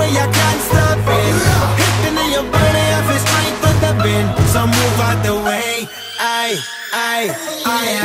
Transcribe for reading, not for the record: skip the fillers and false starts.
way I can't stop it. Hitting in your body, I feel strength with the bend. So move out the way. I